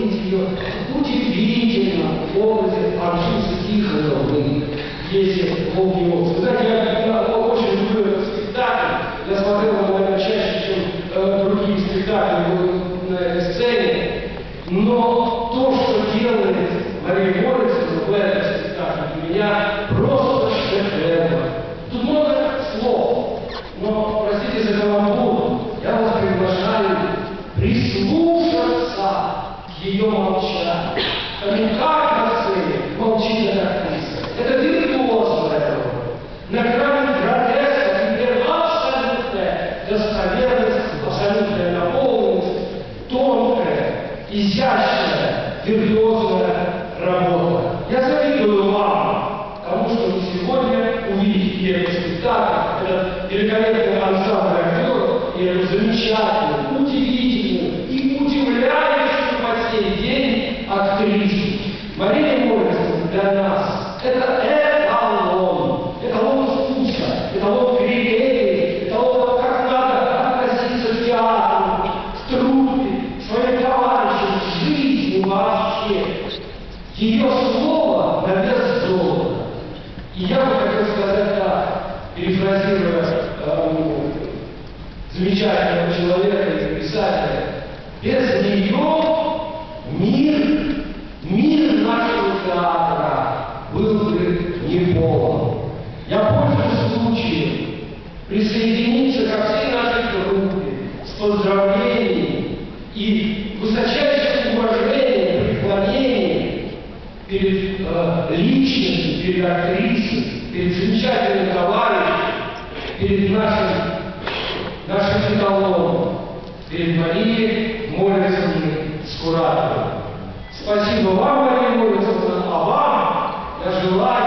видеть ее удивительно в образе Анфисы Тихоновны, если «Волки и овцы». Знаете, я очень люблю этот спектакль. Я смотрел его, наверное, чаще, чем другие спектакли на этой сцене. Но то, что делает Мария Морицына в этом спектакле, для меня просто шедевр. Тут много слов, но, простите за каламбур, я вас приглашаю прислушаться к ее молчанию. Потому как на сцене молчит эта актриса. Это виртуоз этого. На грани гротеска теперь абсолютная достоверность, абсолютная наполненность, тонкая, изящная, виртуозная работа. Я завидую вам тому, что вы сегодня увидите этот спектакль, этот великолепный ансамбль актеров и эту замечательную, удивительную и удивляющую по сей день актрису. Мария Морицына для нас это эталон вкуса, эталон критерий, эталон, как надо относиться к театру, к труппе, к своим товарищам, к жизни вообще. Ее слово на вес золота. И я бы хотел сказать так, перефразируя замечательного человека и писателя, без нее мир нашего театра был бы не полон. Я пользуюсь случаем присоединиться ко всей нашей группе с поздравлениями и высочайшим уважением, преклонением перед личностью, перед актрисой, перед замечательным товарищем, перед нашим эталоном, перед Марией Морицыной Скуратовой. Спасибо вам, Мария Морицына, а вам я желаю